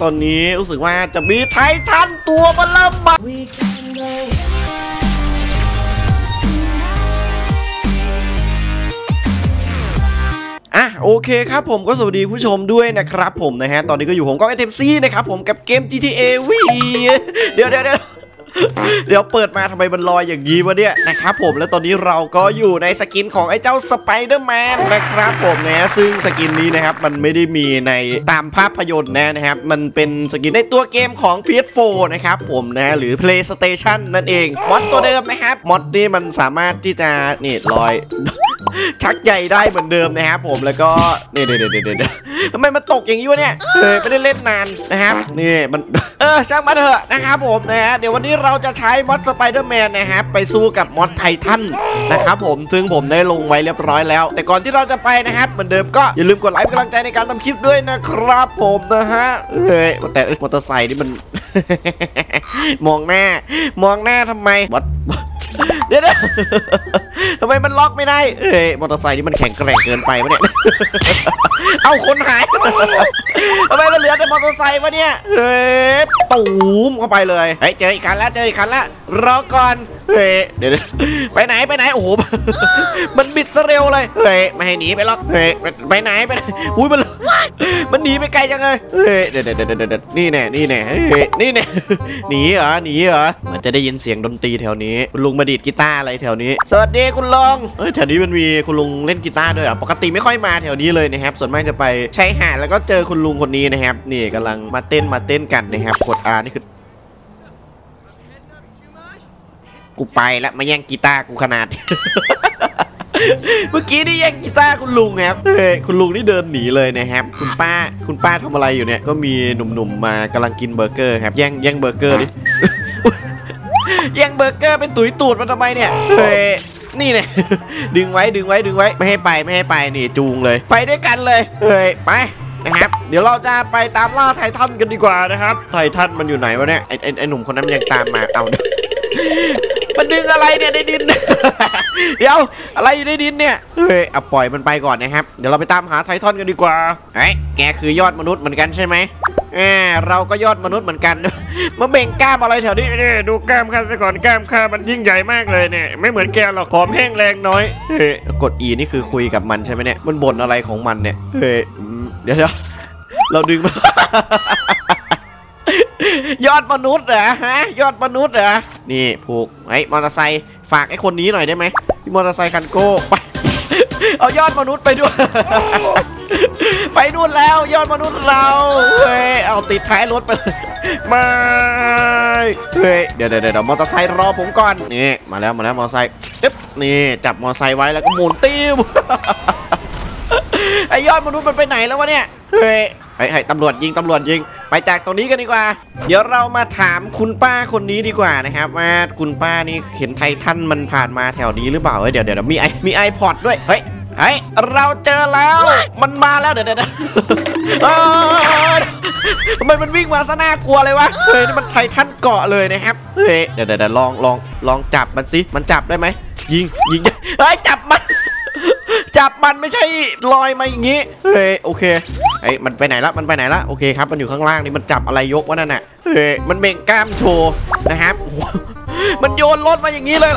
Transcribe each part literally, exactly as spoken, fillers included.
ตอนนี้รู้สึกว่าจะมีไททันตัวมันเริ่มมาอ่ะโอเคครับผมก็สวัสดีผู้ชมด้วยนะครับผมนะฮะตอนนี้ก็อยู่ผมก็ไอเทมซี่นะครับผมกับเกม จี ที เอ วีเดี๋ยวเดี๋ยวเดี๋ยวเดี๋ยวเปิดมาทำไมมันลอยอย่างนี้วะเนี่ยนะครับผมแล้วตอนนี้เราก็อยู่ในสกินของไอ้เจ้าสไปเดอร์แมนนะครับผมนะซึ่งสกินนี้นะครับมันไม่ได้มีในตามภาพยนตร์นะนะครับมันเป็นสกินในตัวเกมของ พี เอส โฟร์ นะครับผมนะหรือ PlayStation นั่นเองมอดตัวเดิมนะครับมอดนี่มันสามารถที่จะนี่ลอยชักใหญ่ได้เหมือนเดิมนะครับผมแล้วก็นี่เดี๋ยวเดี๋ยวเดี๋ยวทำไมมันตกอย่างนี้วะเนี่ยเออไม่ได้เล่นนานนะครับนี่มันเออช่างมันเถอะนะครับผมนะฮะเดี๋ยววันนี้เราจะใช้มอดสไปเดอร์แมนนะครับไปสู้กับมอดไททันนะครับผมซึ่งผมได้ลงไว้เรียบร้อยแล้วแต่ก่อนที่เราจะไปนะครับเหมือนเดิมก็อย่าลืมกดไลค์เป็นกำลังใจในการทำคลิปด้วยนะครับผมนะฮะเฮ้ยแต่มอเตอร์ไซค์นี่มันมองหน้ามองหน้าทำไมมอดเดี๋ยวทำไมมันล็อกไม่ได้เอ้ยมอเตอร์ไซค์นี่มันแข็งแกร่งเกินไปวะเนี่ยเอาคนหายทำไมมันเหลือแต่มอเตอร์ไซค์วะเนี่ยเฮ้ยตูมเข้าไปเลยเฮ้ยเจออีกคันแล้วเจออีกคันแล้วรอก่อนเฮ้ยเดี๋ยวไปไหนไปไหนโอ้โหมันบิดซะเร็วเลยเฮ้ยไม่ให้หนีไปล็อกเฮ้ยไปไหนไปไหนอุ้ยมันมันหนีไปไกลจังเลยเฮ้ยเดี๋ยวเดี๋ยวเดี๋ยวเดี๋ยวนี่แน่นี่แน่เฮ้ยนี่แน่หนีเหรอหนีเหรอมันจะได้ยินเสียงดนตรีแถวนี้คุณลุงมาดีดกีตาร์อะไรแถวนี้สวัสดีคุณลุงเฮ้ยแถวนี้มันมีคุณลุงเล่นกีตาร์ด้วยอ่ะปกติไม่ค่อยมาแถวนี้เลยนะครับส่วนมากจะไปใช้หาดแล้วก็เจอคุณลุงคนนี้นะครับนี่กำลังมาเต้นมาเต้นกันนะครับกด อาร์ นี่คือกูไปแล้วมาแย่งกีตาร์กูขนาด เมื่อกี้นี่แย่งกีตาร์คุณลุงครับเฮ้ยคุณลุงนี่เดินหนีเลยนะครับคุณป้าคุณป้าทำอะไรอยู่เนี่ยก็มีหนุ่มๆมากำลังกินเบอร์เกอร์ครับแย่งแย่งเบอร์เกอร์ดิ แย่งเบอร์เกอร์เป็นตุ๋ยตูดมันทำไมเนี่ยเฮ้ยนี่เนี่ยดึงไว้ดึงไว้ดึงไว้ไม่ให้ไปไม่ให้ไปนี่จูงเลยไปด้วยกันเลยเฮ้ยไปนะครับเดี๋ยวเราจะไปตามล่าไททันกันดีกว่านะครับไททันมันอยู่ไหนวะเนี่ยไอ้ไอ้หนุ่มคนนั้นมันยังตามมาเอามันดึงอะไรเนี่ยในดินเดี๋ยวอะไรอยู่ในดินเนี่ยเฮ้ยเอาปล่อยมันไปก่อนนะครับเดี๋ยวเราไปตามหาไททันกันดีกว่าเฮ้ยแกคือยอดมนุษย์เหมือนกันใช่ไหมเออเราก็ยอดมนุษย์เหมือนกันมาเบ่งกล้ามอะไรแถวนี้เนี่ยดูกล้ามข้าซะก่อนกล้ามข้ามันยิ่งใหญ่มากเลยเนี่ยไม่เหมือนแกหรอกผอมแห้งแรงน้อยเฮ้ยกด อี นี่คือคุยกับมันใช่ไหมเนี่ยมันบ่นอะไรของมันเนี่ยเฮ้ยเดี๋ยวเราดึงมายอดมนุษย์เหรอฮะยอดมนุษย์เหรอนี่ผูกไอ้มอเตอร์ไซค์ฝากไอ้คนนี้หน่อยได้ไหมที่มอเตอร์ไซค์คันโก้ไปเอายอดมนุษย์ไปด้วยไปนู่นแล้วยอดมนุษย์เราเฮ้ยเอาติดท้ายรถไปไม่เฮ้ยเดี๋ยวเดี๋ยวเดี๋ยวมอเตอร์ไซค์รอผมก่อนนี่มาแล้วมาแล้วมอเตอร์ไซค์เอ๊ะนี่จับมอเตอร์ไซค์ไว้แล้วก็หมุนติ้วไอ้ยอดมนุษย์มันไปไหนแล้ววะเนี่ยเฮ้ยไอ้ตำรวจยิงตำรวจยิงไปจากตรงนี้กันดีกว่าเดี๋ยวเรามาถามคุณป้าคนนี้ดีกว่านะครับว่าคุณป้านี่เห็นไททันมันผ่านมาแถวนี้หรือเปล่าเฮ้ยเดี๋ยวเดี๋ยวมีไอมีไอพอดด้วยเฮ้ยเฮ้ยเราเจอแล้วมันมาแล้วเดี๋ยวเดี๋ยวทำไมมันวิ่งมาซะน่ากลัวเลยวะเฮ้ยนี่มันไททันเกาะเลยนะครับเฮ้ยเดี๋ยวเดี๋ยวลองลองลองจับมันสิมันจับได้ไหมยิงยิงเฮ้ยจับมันจับมันไม่ใช่ลอยมาอย่างงี้เฮ้ยโอเคไอ้มันไปไหนละมันไปไหนละโอเคครับมันอยู่ข้างล่างนี่มันจับอะไรยกวะนั่นน่ะเฮ้ยมันเบ่งกล้ามโชว์นะครับมันโยนรถมาอย่างงี้เลย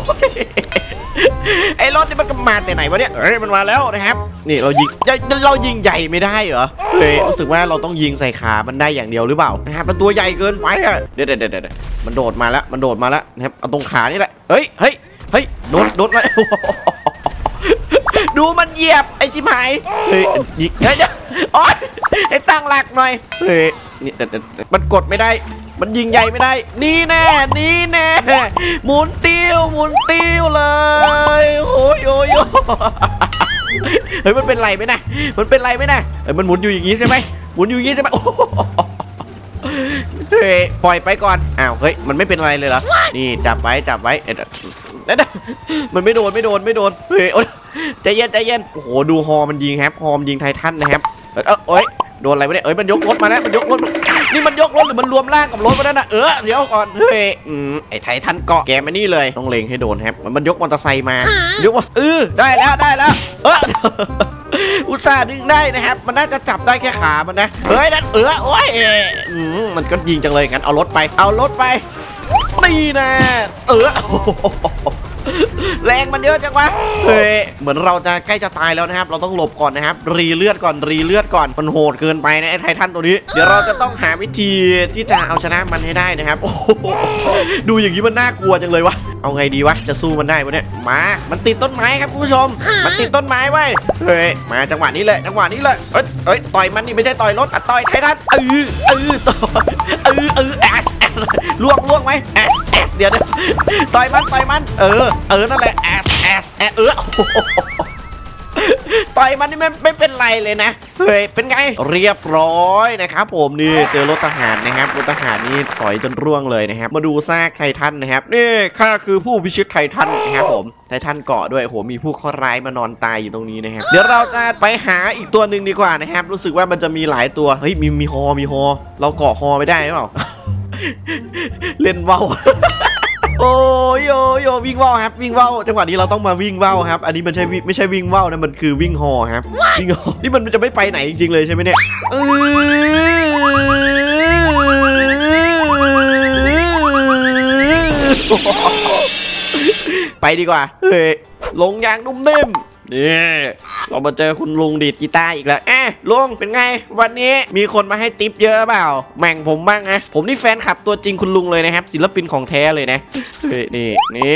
ไอ้รถนี่มันก็มาแต่ไหนวะเนี่ยเฮ้ยมันมาแล้วนะครับนี่เรายิงเรายิงใหญ่ไม่ได้เหรอเฮ้ยรู้สึกว่าเราต้องยิงใส่ขามันได้อย่างเดียวหรือเปล่านะครับมันตัวใหญ่เกินไปอ่ะเดี๋ยวเดี๋ยวเดี๋ยวมันโดดมาแล้วมันโดดมาแล้วนะครับเอาตรงขานี่แหละเฮ้ยเฮ้ยเฮ้ยโดดโดดมาดูมันเหยียบไอ้ชิบหายเฮ้ยยิงเฮ้ยโอ๊ยให้ตั้งหลักหน่อยเฮ้ยนี่มันกดไม่ได้มันยิงใหญ่ไม่ได้นี่แน่นี่แน่หมุนติ้วหมุนติ้วเลยโอ้ยโอ้ยเฮ้ยมันเป็นไรไหมนะมันเป็นไรไหมนะเฮ้ยมันหมุนอยู่อย่างนี้ใช่ไหมหมุนอยู่อย่างนี้ใช่ไหมเฮ้ยปล่อยไปก่อนอ้าวเฮ้ยมันไม่เป็นอะไรเลยเหรอนี่จับไว้จับไว้มันไม่โดนไม่โดนไม่โดนเฮ้ยใจเย็นใจเย็นโอ้โหดูฮอมันยิงครับฮอมยิงไททันนะครับเออเอ้ยโดนอะไรวะเนี่ยเอ้ยมันยกรถมาแล้วมันยกรถนี่มันยกรถหรือมันรวมร่างกับรถมาแล้วนะเออเดี๋ยวก่อนเฮ้ยไอ้ไททันเกาะแกมานี่เลยต้องเล็งให้โดนครับมันยกมอเตอร์ไซค์มายกมาเออได้แล้วได้แล้วเอออุตส่าห์ดึงได้นะครับมันน่าจะจับได้แค่ขามันนะเฮ้ยนั่นเออโอ้ยมันก็ยิงจังเลยงั้นเอารถไปเอารถไปนี่นะเออแรงมันเยอะจังวะเฮ้ยเหมือนเราจะใกล้จะตายแล้วนะครับเราต้องหลบก่อนนะครับรีเลือดก่อนรีเลือดก่อนมันโหดเกินไปนะไอ้ไททันตัวนี้เดี๋ยวเราจะต้องหาวิธีที่จะเอาชนะมันให้ได้นะครับโอ้ดูอย่างนี้มันน่ากลัวจังเลยวะเอาไงดีวะจะสู้มันได้ปะเนี่ยมามันติดต้นไม้ครับคุณผู้ชมมันติดต้นไม้ไว้เฮ้ยมาจังหวะนี้เลยจังหวะนี้เลยเอ้ยเอ้ยต่อยมันนี่ไม่ใช่ต่อยรถอ่ะต่อยไททันเออเออต่อยเออเออแอสแอสล่วงล่วงไหมแอสแอสเดี๋ยวนะต่อยมันต่อยมันเออเออนั่นแหละแอสแอสแอสเออต่อยมันนี่ไม่ไม่เป็นไรเลยนะเฮ้ยเป็นไงเรียบร้อยนะครับผมนี่เจอรถทหารนะครับรถทหารนี่สอยจนร่วงเลยนะครับมาดูซากไททันนะครับนี่ข้าคือผู้พิชิตไททันนะครับผมไททันเกาะด้วยโหมีผู้ข้อร้ายมานอนตายอยู่ตรงนี้นะครับเดี๋ยวเราจะไปหาอีกตัวหนึ่งดีกว่านะครับรู้สึกว่ามันจะมีหลายตัวเฮ้ยมีมีฮอมีฮอเราเกาะฮอไม่ได้หรือเปล่า เล่นว่าว โอ้ยโยโยวิ่งว่าวครับวิ่งว่าวจังหวะนี้เราต้องมาวิ่งว่าวครับอันนี้มันใช่ไม่ใช่วิ่งว่าวนะมันคือวิ่งฮอครับวิ่งฮอนี่มันจะไม่ไปไหนจริงๆเลยใช่ไหมเนี่ยไปดีกว่าเฮ้ยลงอย่างนุ่มนิ่มนี่เรามาเจอคุณลุงดีดกีตาร์อีกแล้วเอ๊ะลุงเป็นไงวันนี้มีคนมาให้ติปเยอะเปล่าแม่งผมบ้างนะผมนี่แฟนคลับตัวจริงคุณลุงเลยนะครับศิลปินของแท้เลยนะนี่นี่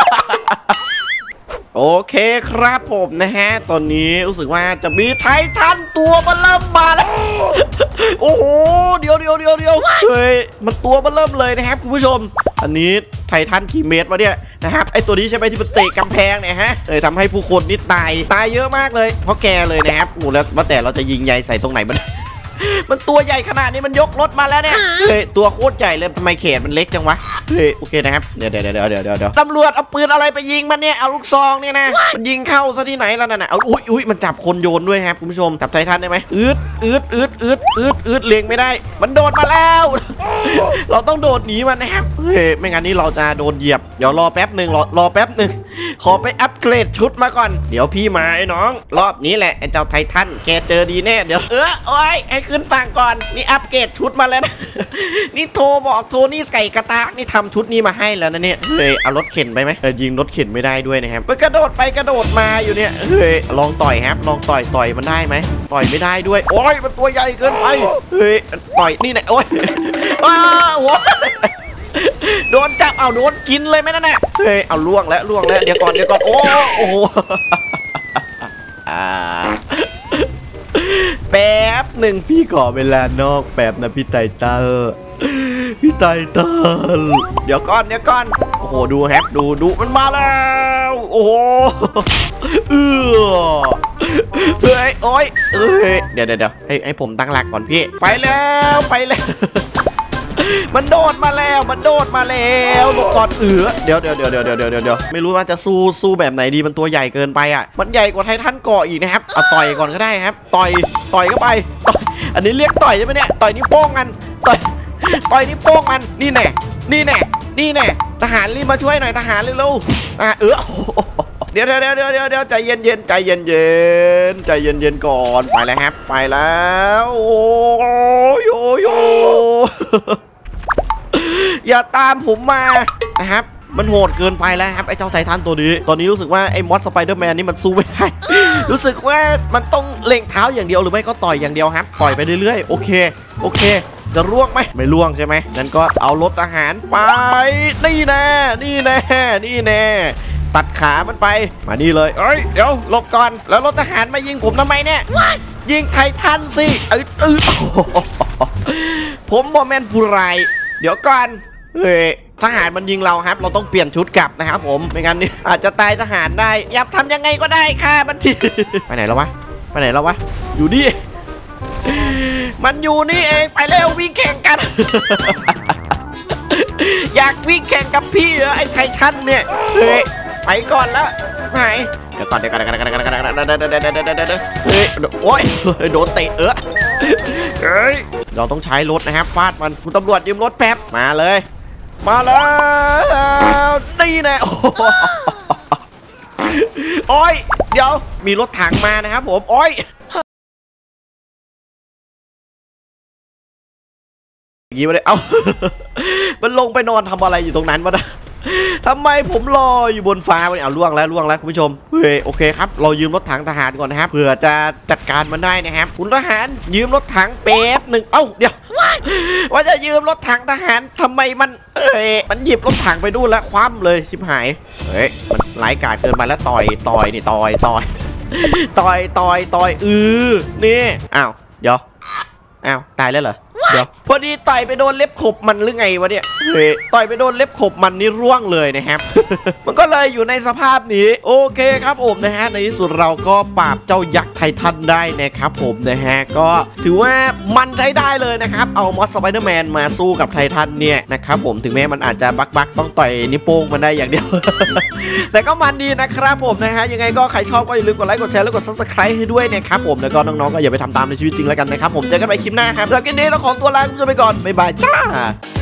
โอเคครับผมนะฮะตอนนี้รู้สึกว่าจะมีไททันตัวมันเริ่มมาแล้ว โอ้โหเดี๋ยวเดี๋ยวเดี๋ยวเดี๋ยวเฮ้ยมันตัวมันเริ่มเลยนะครับคุณผู้ชมอันนี้ไททันกี่เมตรวะเนี่ยนะครับไอตัวนี้ใช่ไหมที่มันเตะกำแพงเนี่ยฮะเลยทำให้ผู้คนนี่ตายตายเยอะมากเลยเพราะแกเลยนะครับโอ้แล้วว่าแต่เราจะยิงใยใส่ตรงไหนมัน มันตัวใหญ่ขนาดนี้มันยกรถมาแล้วเนี่ยเฮ้ยตัวโคตรใหญ่เลยทำไมเขตมันเล็กจังวะเฮ้ยโอเคนะครับเดี๋ยวเดี๋ยวเดี๋ยวเดี๋ยวเดี๋ยวเดี๋ยวตำรวจเอาปืนอะไรไปยิงมันเนี่ยเอาลูกซองเนี่ยนะมันยิงเข้าซะที่ไหนแล้วน่ะเอาอุ้ยอุ้ยมันจับคนโยนด้วยครับคุณผู้ชมจับไททันได้ไหมอืดอืดอืดอืดอืดอืดเล็งไม่ได้มันโดดมาแล้ว เราต้องโดดหนีมันนะครับเฮ้ยไม่งั้นนี่เราจะโดนเหยียบเดี๋ยวรอแป๊บหนึ่งรอรอแป๊บหนึ่งขอไปอัปเกรดชุดมาก่อนเดี๋ยวพี่มาไอ้น้องรอบนี้แหละไอ้เจ้าไททันแกเจอดีแน่เดี๋ยวเออโอ้ยให้ขึ้นฝั่งก่อนนี่อัปเกรดชุดมาแล้วนะ นี่โทรบอกโทนี่ไก่กระตากนี่ทำชุดนี้มาให้แล้วนะเนี่ยเฮ้ยเอารถเข็นไปไหมเออยิงรถเข็นไม่ได้ด้วยนะครับมันกระโดดไปกระโดดมาอยู่เนี่ยเฮ้ยลองต่อยครับลองต่อยต่อยมันได้ไหมต่อยไม่ได้ด้วยโอ้ยมันตัวใหญ่เกินไปเฮ้ยต่อยนี่แหละโอ้ยว้าวโดนจับเอาโดนกินเลยไหมนั่นแหละเฮ้ยเอาล่วงแล้วล่วงแล้วเดี๋ยวก่อนเดี๋ยวก่อนโอ้โอ้โหแป๊บหนึ่งพี่ขอเวลานอกแป๊บนะพี่ไททันพี่ไททันเดี๋ยวก่อนเดี๋ยวก่อนโอ้โหดูแฮปดูดูมันมาแล้วโอ้โหเออเฮ้ยโอ้ยเอ้ยเดี๋ยวเดี๋ยวให้ให้ผมตั้งหลักก่อนพี่ไปแล้วไปแล้วมันโดดมาแล้วมันโดดมาแล้วหลบก่อนเออเดี๋ยวเดี๋ยวเดี๋ยวเดี๋ยวเดี๋ยวเดี๋ยวเดี๋ยวไม่รู้ว่าจะสู้สู้แบบไหนดีมันตัวใหญ่เกินไปอ่ะมันใหญ่กว่าไททันเกาะอีกนะครับเอาต่อยก่อนก็ได้ครับต่อยต่อยเข้าไปอันนี้เรียกต่อยใช่ไหมเนี่ยต่อยนิ้วโป้งกันต่อยต่อยนิ้วโป้งมันนี่แน่นี่แน่นี่แน่ทหารรีบมาช่วยหน่อยทหารเร็วๆอ่ะเออเดี๋ยวเดี๋ยวเดี๋ยวเดี๋ยวเดี๋ยวเดี๋ยวใจเย็นเย็นใจเย็นเย็นใจเย็นเย็นก่อนไปแล้วครับไปแล้วโอ้ยโยโยอย่าตามผมมานะครับมันโหดเกินไปแล้วครับไอ้เจ้าไททันตัวนี้ตอนนี้รู้สึกว่าไอ้มอสสไปเดอร์แมนนี่มันสู้ไม่ได้รู้สึกว่ามันต้องเล็งเท้าอย่างเดียวหรือไม่ก็ต่อยอย่างเดียวครับต่อยไปเรื่อยๆโอเคโอเคจะล่วงไหมไม่ล่วงใช่ไหมงั้นก็เอารถทหารไปนี่แน่นี่แน่นี่แน่ตัดขามันไปมานี่เลยเอ้ยเดี๋ยวหลบก่อนแล้วรถทหารมายิงผมทำไมเนี่ยยิงไททันสิเออเออผมโมเมนต์ผู้ร้ายเดี๋ยวก่อนเฮ้ยทหารมันยิงเราครับเราต้องเปลี่ยนชุดกลับนะครับผมไม่งั้นนี่อาจจะตายทหารได้อยากทำยังไงก็ได้ค่ะมันทีไปไหนแล้ววะไปไหนแล้ววะอยู่นี่มันอยู่นี่เองไปเร็ววิ่งแข่งกัน อยากวิ่งแข่งกับพี่เหรอไอ้ไททันเนี่ยเฮ้ยไปก่อนแล้วไหนเดี๋ยวก่อนเดี๋ยวก่อนเดี๋ยวก่อนเดี๋ยวก่อนเดี๋ยวก่อนเดี๋ยวเฮ้ยโอ้ยโดนเตะเออเฮ้ยเราต้องใช้รถนะครับฟาดมันคุณตำรวจยืมรถแป๊บมาเลยมาแล้วนี่แน่โอ้ยเดี๋ยวมีรถถังมานะครับผมโอ้ยอย่างนี้มาเลยเอ้า มันลงไปนอนทำอะไรอยู่ตรงนั้นวะนะทำไมผมรออยู่บนฟ้าเนี่ยเอาล่วงแล้วล่วงแล้วคุณผู้ชมเฮ้ยโอเคครับเรายืมรถถังทหารก่อนนะครับเผื่อจะจัดการมันได้นะครับคุณทหารยืมรถถังแป๊บหนึ่งเอ้าเดี๋ยวว่าจะยืมรถถังทหารทำไมมันเอ้ยมันหยิบรถถังไปดูแล้วคว่ำเลยชิบหายเฮ้ยมันไร้กาดเกินไปแล้วต่อยต่อยนี่ต่อยต่อยต่อยต่อยต่อยอือนี่อ้าวเดี๋ยวอ้าวตายแล้วเหรอเดี๋ยวพอดีต่อยไปโดนเล็บขบมันหรือไงวะเนี่ยเฮ้ยต่อยไปโดนเล็บขบมันนี่ร่วงเลยนะครับ มันก็เลยอยู่ในสภาพนี้โอเคครับผมนะฮะในที่สุดเราก็ปราบเจ้ายักษ์ไททันได้นะครับผมนะฮะก็ถือว่ามันใช้ได้เลยนะครับเอามอสสไปเดอร์แมนมาสู้กับไททันเนี่ยนะครับผมถึงแม้มันอาจจะบักบักต้องต่อยนิ้วโป้งมันได้อย่างเดียว แต่ก็มันดีนะครับผมนะฮะยังไงก็ใครชอบก็อย่าลืมกดไลค์กดแชร์แล้วกดซับสไครต์ให้ด้วยนะครับผมแล้วก็น้องๆก็อย่าไปทำตามในชีวิตจริงแล้วกันนะครับผมเจอกันใหม่คลิปหน้าครับแล้วกันนี้ต้องขอตัวลาคุณผู้ชมไปก่อนบ๊ายบายจ้า